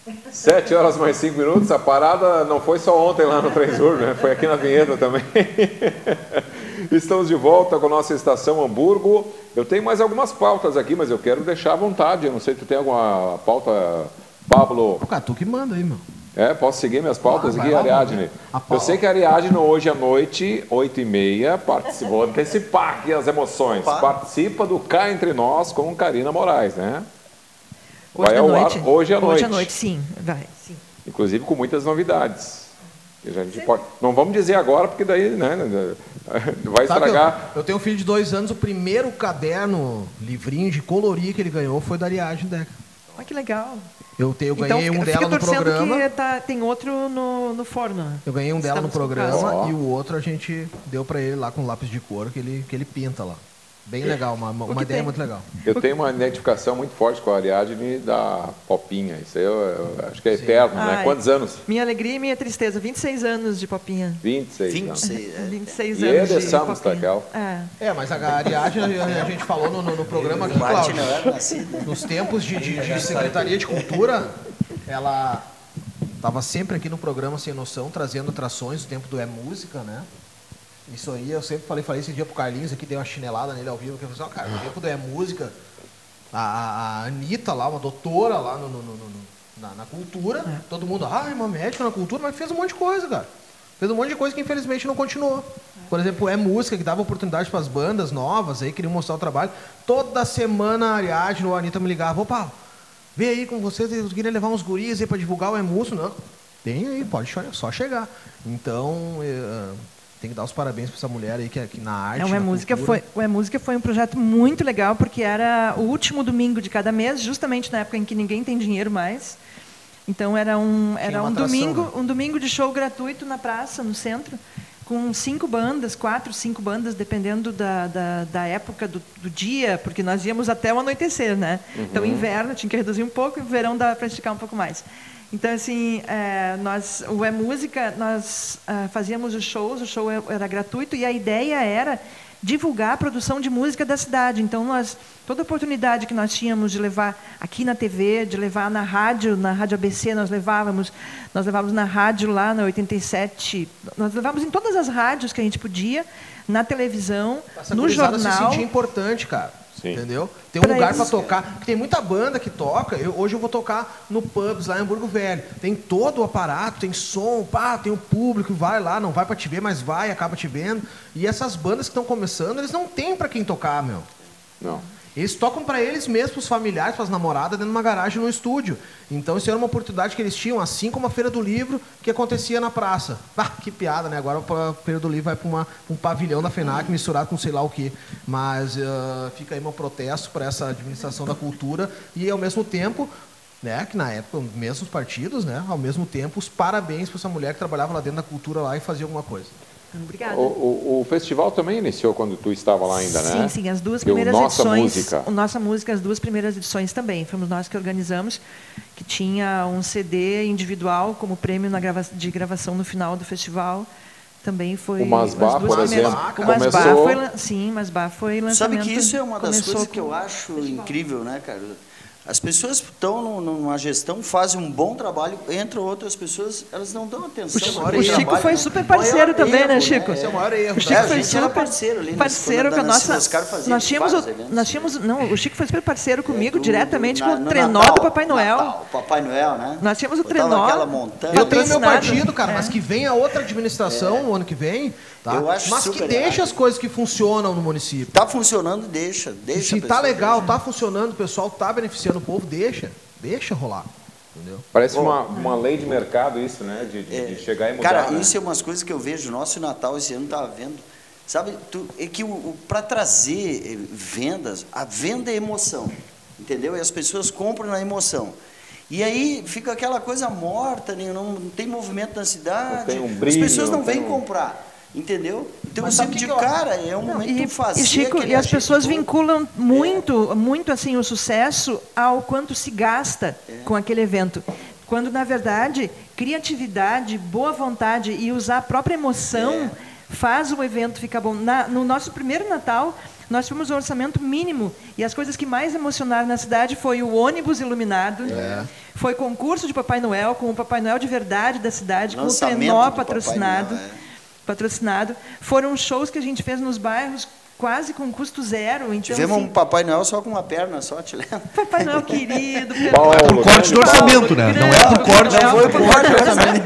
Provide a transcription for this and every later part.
7 horas mais 5 minutos, a parada não foi só ontem lá no Trenzur, né? Foi aqui na Vinheta também. Estamos de volta com a nossa estação Hamburgo. Eu tenho mais algumas pautas aqui, mas eu quero deixar à vontade. Eu não sei se tu tem alguma pauta, Pablo. Cara, tu que manda aí, meu. Posso seguir minhas pautas aqui, Ariadne? Eu sei que a Ariadne hoje à noite, 8h30, participou, antecipar aqui as emoções. Participa do Cá Entre Nós com Karina Moraes, né? Hoje à noite. Hoje à noite. Hoje à noite, sim. Vai, sim. Inclusive com muitas novidades. Que a gente pode... Não vamos dizer agora, porque daí, né, vai estragar. Eu tenho um filho de 2 anos, o primeiro caderno, livrinho de colorir que ele ganhou foi da Ariadne Deca. Olha que legal. Eu ganhei um dela no programa. Que tem outro no forno. Né? Eu ganhei um dela no programa e o outro a gente deu para ele lá com lápis de cor que ele pinta lá. Bem legal, uma ideia muito legal. Eu tenho uma identificação muito forte com a Ariadne da Popinha. Isso aí eu acho que é eterno, né? Quantos anos? Minha alegria e minha tristeza. 26 anos de Popinha. 26 anos. 26 e anos de Popinha. Tacal. Mas a Ariadne, a gente falou no programa aqui, Cláudio, nos tempos de Secretaria de Cultura, ela estava sempre aqui no programa Sem Noção, trazendo atrações do tempo do Música, né? Isso aí, eu sempre falei esse dia pro Carlinhos aqui, dei uma chinelada nele ao vivo, que eu falei, cara, no tempo do Música, a Anitta lá, uma doutora lá na cultura, todo mundo, uma médica na cultura, mas fez um monte de coisa, cara. Fez um monte de coisa que infelizmente não continuou. Por exemplo, Música, que dava oportunidade para as bandas novas, aí queriam mostrar o trabalho. Toda semana a Ariadne ou a Anitta me ligava, opa, vem aí com vocês, eu queria levar uns guris aí para divulgar o Música. Não, tem aí, pode só chegar. Então... tem que dar os parabéns para essa mulher aí que na arte, o Música foi um projeto muito legal, porque era o último domingo de cada mês, justamente na época em que ninguém tem dinheiro mais. Então era um domingo, né? Um domingo de show gratuito na praça, no centro, com 5 bandas, 4, 5 bandas, dependendo da época do dia, porque nós íamos até o anoitecer, né? Então inverno tinha que reduzir um pouco, e verão dava para esticar um pouco mais. Então, assim, o Música, nós fazíamos os shows, o show era gratuito, e a ideia era divulgar a produção de música da cidade. Então, toda oportunidade que nós tínhamos de levar aqui na TV, de levar na Rádio ABC, nós levávamos na rádio lá na 87, nós levávamos em todas as rádios que a gente podia, na televisão, no jornal. Se sentia importante, cara. Sim. Entendeu? Tem um lugar para tocar, porque tem muita banda que toca. Hoje eu vou tocar no pubs lá em Hamburgo Velho. Tem todo o aparato, tem som, tem o público, vai lá, não vai para te ver, mas vai, acaba te vendo. E essas bandas que estão começando, eles não têm para quem tocar, meu. Não. Eles tocam para eles mesmos, para os familiares, para as namoradas, dentro de uma garagem no estúdio. Então, isso era uma oportunidade que eles tinham, assim como a Feira do Livro, que acontecia na praça. Que piada, né? Agora a Feira do Livro vai para um pavilhão da FENAC, misturado com sei lá o quê. Mas fica aí meu protesto para essa administração da cultura e, ao mesmo tempo, né, que na época, os mesmos partidos, né, ao mesmo tempo, os parabéns para essa mulher que trabalhava lá dentro da cultura lá e fazia alguma coisa. Obrigada. O festival também iniciou quando tu estava lá ainda, né? Sim, as duas primeiras edições. Nossa Música, as duas primeiras edições também. Fomos nós que organizamos, que tinha um CD individual como prêmio de gravação no final do festival. Também foi... O Masbá, por exemplo, o Masbá foi lançamento. Sabe que isso é uma das coisas que eu acho incrível, né, cara? As pessoas que estão numa gestão fazem um bom trabalho, entre outras pessoas, elas não dão atenção. O Chico foi super parceiro também, né, Chico? Esse é o maior erro. O Chico foi super parceiro ali. Parceiro com a nossa... O Chico foi super parceiro comigo, diretamente com o trenó do Papai Noel. O Papai Noel, né? Nós tínhamos o trenó. Eu tenho meu partido, cara, mas que venha outra administração no ano que vem, tá? Mas que deixe as coisas que funcionam no município. Tá funcionando, deixa. Se tá legal, tá funcionando, o pessoal tá beneficiando o povo, deixa rolar. Entendeu? Parece uma lei de mercado isso, né? De chegar e mudar. Cara, né? Isso é umas coisas que eu vejo. Nosso Natal esse ano estava vendo. Sabe, é que para trazer vendas, a venda é emoção. Entendeu? E as pessoas compram na emoção. E aí fica aquela coisa morta, não tem movimento na cidade. Não tem um brilho, as pessoas não vêm comprar. Entendeu? Então eu sempre digo, cara, é um momento de fazer. E as pessoas vinculam muito assim o sucesso ao quanto se gasta com aquele evento. Quando, na verdade, criatividade, boa vontade e usar a própria emoção faz o evento ficar bom. No nosso primeiro Natal, nós tivemos um orçamento mínimo e as coisas que mais emocionaram na cidade foi o ônibus iluminado, foi concurso de Papai Noel, com o Papai Noel de verdade da cidade, com o trenó patrocinado. Foram shows que a gente fez nos bairros quase com custo zero. Então, tivemos um Papai Noel só com uma perna só, te lembra? Papai Noel querido. Por corte do orçamento, né? Não é por corte. Não foi por corte do orçamento.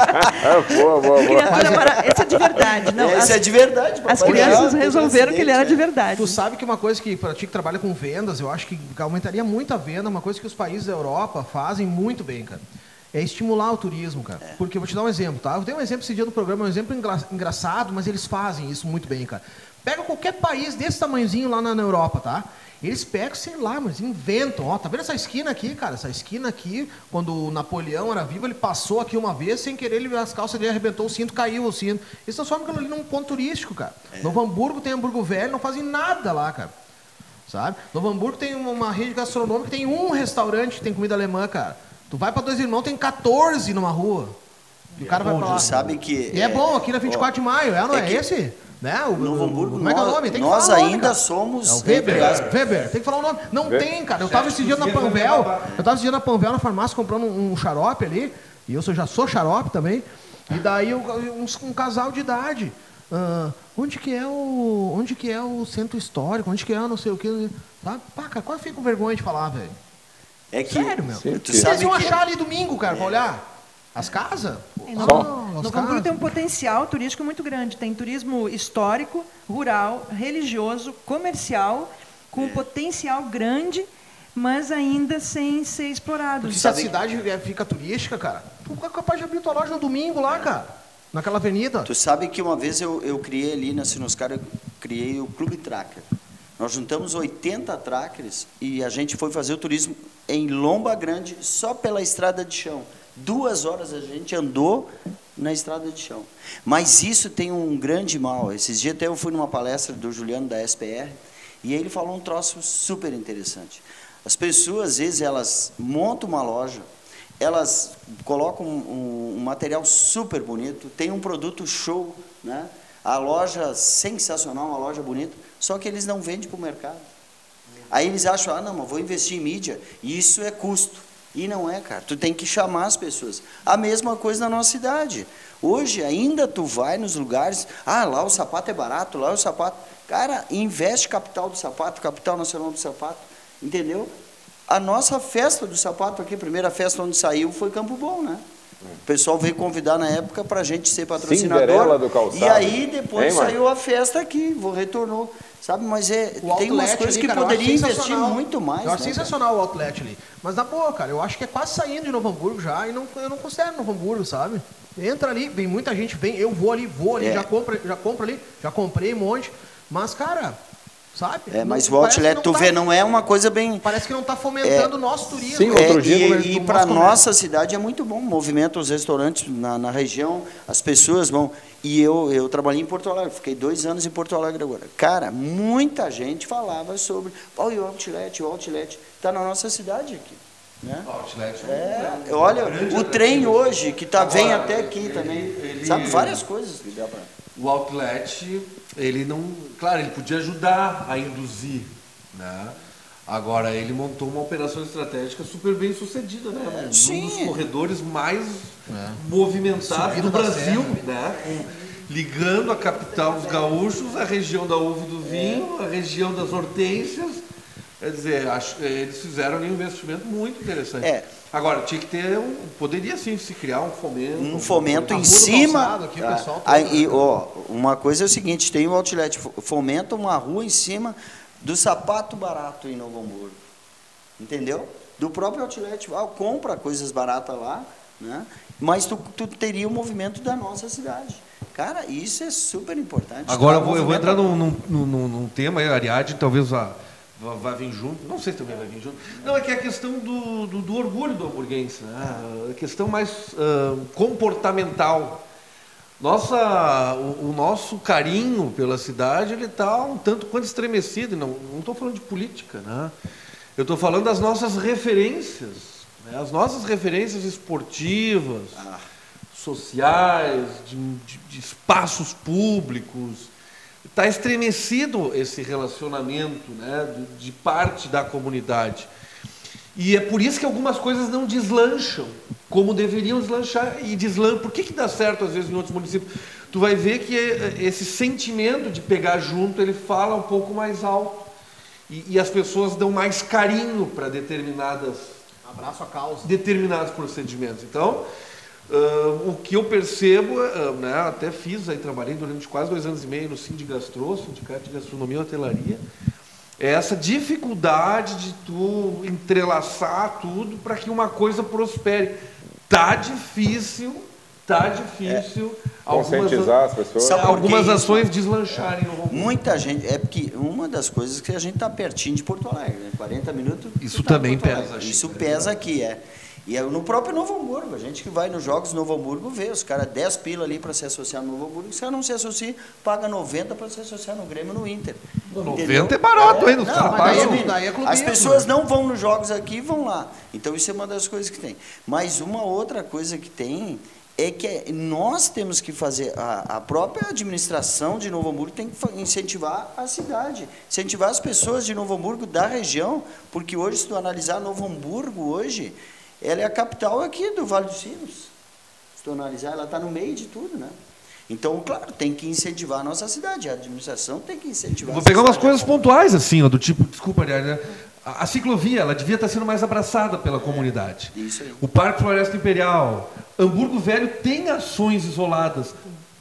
Boa. Esse é de verdade. Não, esse é de verdade. As crianças resolveram que ele era de verdade. Tu sabe que uma coisa que, para ti que trabalha com vendas, eu acho que aumentaria muito a venda, uma coisa que os países da Europa fazem muito bem, cara. É estimular o turismo, cara. Porque eu vou te dar um exemplo, tá? Eu dei um exemplo esse dia no programa, um exemplo engraçado, mas eles fazem isso muito bem, cara. Pega qualquer país desse tamanhozinho lá na Europa, tá? Eles pegam, sei lá, mas inventam. Ó, tá vendo essa esquina aqui, cara? Essa esquina aqui, quando o Napoleão era vivo, ele passou aqui uma vez, sem querer, as calças dele arrebentou o cinto, caiu o cinto. Eles transformam aquilo ali num ponto turístico, cara. Novo Hamburgo tem Hamburgo Velho, não fazem nada lá, cara. Sabe? Novo Hamburgo tem uma rede gastronômica, tem um restaurante que tem comida alemã, cara. Tu vai para Dois Irmãos, tem 14 numa rua. E o cara vai pra lá. Sabe que e é bom, aqui na 24 de maio, não é esse? Né? O Novo Hamburgo, como é que é o nome? Tem que nós falar o nome, ainda cara. somos... É o Weber, tem que falar o nome. Não tem, cara. Eu estava esse dia na Panvel, na farmácia, comprando um xarope ali, e eu já sou xarope também, e daí um casal de idade. Onde que é o centro histórico? Onde que é não sei o que? Tá? Pá, cara, quase fico com vergonha de falar, velho. Sério, meu. Vocês iam achar ali domingo, cara, pra olhar? As casas? Novo Hamburgo tem um potencial turístico muito grande. Tem turismo histórico, rural, religioso, comercial, com um potencial grande, mas ainda sem ser explorado. Porque se a cidade fica turística, cara, tu é capaz de abrir tua loja no domingo lá, cara, naquela avenida. Tu sabe que uma vez eu criei ali na Sinoscar, eu criei o Clube Tracker. Nós juntamos 80 trackers e a gente foi fazer o turismo em Lomba Grande só pela estrada de chão. 2 horas a gente andou na estrada de chão. Mas isso tem um grande mal. Esses dias até eu fui numa palestra do Juliano da SPR e ele falou um troço super interessante. As pessoas, às vezes, elas montam uma loja, elas colocam um material super bonito, tem um produto show, né? A loja sensacional, uma loja bonita, só que eles não vendem para o mercado. Aí eles acham, não, mas vou investir em mídia, isso é custo. E não é, cara, tu tem que chamar as pessoas. A mesma coisa na nossa cidade. Hoje ainda tu vai nos lugares, lá o sapato é barato, lá o sapato... Cara, investe capital do sapato, capital nacional do sapato, entendeu? A nossa festa do sapato aqui, a primeira festa onde saiu foi Campo Bom, né? O pessoal veio convidar na época para a gente ser patrocinador. Cinderela do calçado. E aí depois saiu a festa aqui, retornou. Sabe, mas tem umas coisas ali, que cara, poderia investir muito mais. Eu acho sensacional o outlet ali. Mas na boa, cara, eu acho que é quase saindo de Novo Hamburgo já, e eu não considero Novo Hamburgo, sabe? Entra ali, vem muita gente, eu vou ali, já compro ali, já comprei um monte. Mas, cara, sabe? Mas o outlet, tu vê, não é uma coisa bem... Parece que não está fomentando o nosso turismo. Sim, outro dia... E para a nossa cidade é muito bom, movimenta os restaurantes na região, as pessoas vão... E eu trabalhei em Porto Alegre, fiquei 2 anos em Porto Alegre agora. Cara, muita gente falava sobre... e o outlet está na nossa cidade aqui. Né? O outlet olha, o trem hoje, que vem até aqui também. Sabe, várias coisas que dá para... O outlet, ele não... Claro, ele podia ajudar a induzir, né? Agora, ele montou uma operação estratégica super bem sucedida, né? Um dos corredores mais movimentados do Brasil, né? Ligando a capital dos gaúchos, a região da uva e do vinho, a região das hortênsias. Quer dizer, eles fizeram um investimento muito interessante. Agora, tinha que ter poderia sim se criar um fomento. Um fomento em cima. Uma coisa é o seguinte, tem o outlet, fomenta uma rua em cima do sapato barato em Novo Hamburgo. Entendeu? Do próprio outlet, compra coisas baratas lá, né? Mas tu teria o movimento da nossa cidade. Cara, isso é super importante. Agora eu vou entrar num tema, a Ariadne talvez vai vir junto, não sei se também vai vir junto. Não, é que é a questão do orgulho do hamburguense, né? A questão mais comportamental. O nosso carinho pela cidade, ele está um tanto quanto estremecido. Não estou falando de política, né? Eu estou falando das nossas referências, né? As nossas referências esportivas, sociais, de espaços públicos. está estremecido esse relacionamento, né, de parte da comunidade. E é por isso que algumas coisas não deslancham como deveriam deslanchar. E por que dá certo às vezes em outros municípios? Tu vai ver que esse sentimento de pegar junto, ele fala um pouco mais alto. E as pessoas dão mais carinho para Abraço a causa. determinados procedimentos. Então, o que eu percebo, né, até trabalhei durante quase 2 anos e meio no Sindigastrô, Sindicato de Gastronomia e Hotelaria, é essa dificuldade de tu entrelaçar tudo para que uma coisa prospere. Tá difícil conscientizar as pessoas. Algumas ações deslancharem no Novo Muita gente, porque uma das coisas que a gente está pertinho de Porto Alegre, né? 40 minutos. Isso também pesa. Isso pesa aqui, E no próprio Novo Hamburgo, a gente que vai nos jogos Novo Hamburgo vê, os caras 10 pila ali para se associar no Novo Hamburgo, os caras não se associam, paga 90 para se associar no Grêmio no Inter. 90 é barato, hein? As pessoas não vão nos jogos aqui e vão lá. Então isso é uma das coisas que tem. Mas uma outra coisa que tem é que nós temos que fazer, a própria administração de Novo Hamburgo tem que incentivar a cidade, incentivar as pessoas de Novo Hamburgo, da região, porque hoje, se tu analisar Novo Hamburgo hoje, ela é a capital aqui do Vale dos Sinos. Se tu analisar, ela está no meio de tudo, né? Então, claro, tem que incentivar a nossa cidade, a administração tem que incentivar. Vou pegar umas coisas pontuais, assim, do tipo, desculpa, né? A ciclovia, ela devia estar sendo mais abraçada pela comunidade. Isso aí. O Parque Floresta Imperial, Hamburgo Velho tem ações isoladas.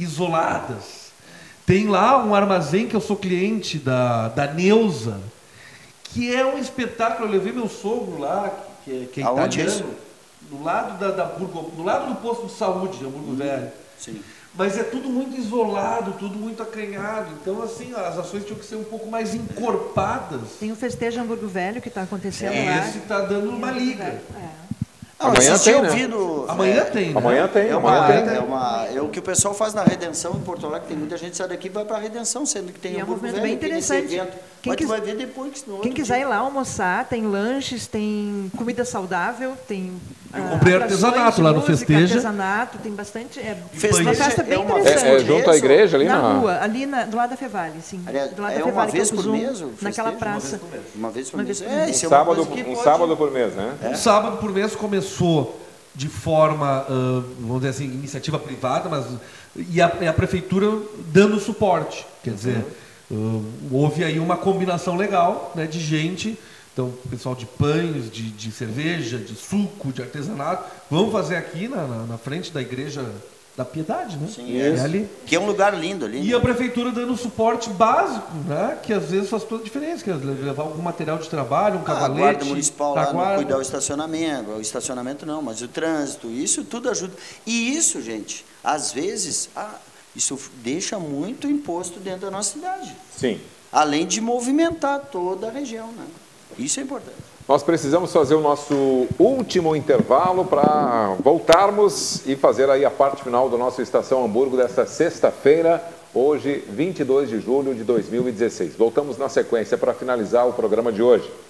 Tem lá um armazém que eu sou cliente da Neuza, que é um espetáculo. Eu levei meu sogro lá, que é italiano, do lado do lado do posto de saúde de Hamburgo Velho. Sim. Mas é tudo muito isolado, tudo muito acanhado. Então, assim, as ações tinham que ser um pouco mais encorpadas. Tem o Festejo Hamburgo Velho que está acontecendo lá. Esse está dando uma liga. Amanhã tem, né? Amanhã tem, né? Amanhã tem. É o que o pessoal faz na Redenção em Porto Alegre. Tem muita gente que sai daqui e vai para a Redenção, sendo que tem Hamburgo Velho, bem interessante. Mas tu vai ver depois. Quem quiser ir lá almoçar, tem lanches, tem comida saudável, tem... Eu comprei artesanato lá no Festeja. Artesanato, tem bastante... Festeja uma festa bem interessante. É junto à igreja ali na rua, ali do lado da Fevale, sim. Do lado da Fevale, uma vez por mês? Naquela praça. Uma vez por mês. Um sábado por mês, né? Um sábado por mês começou de forma, vamos dizer assim, iniciativa privada, mas e a prefeitura dando suporte. Quer dizer, houve aí uma combinação legal, né, de gente. Então, pessoal de pães, de cerveja, de suco, de artesanato, vamos fazer aqui na frente da Igreja da Piedade, né? Sim, ali. Que é um lugar lindo ali. E a prefeitura dando um suporte básico, né? Que às vezes faz toda a diferença, que é levar algum material de trabalho, um cavalete. A guarda municipal lá não cuidar do estacionamento, o estacionamento não, mas o trânsito, isso tudo ajuda. E isso, gente, às vezes, isso deixa muito imposto dentro da nossa cidade. Sim. Além de movimentar toda a região, né? Isso é importante. Nós precisamos fazer o nosso último intervalo para voltarmos e fazer aí a parte final do nosso Estação Hamburgo desta sexta-feira, hoje, 22 de julho de 2016. Voltamos na sequência para finalizar o programa de hoje.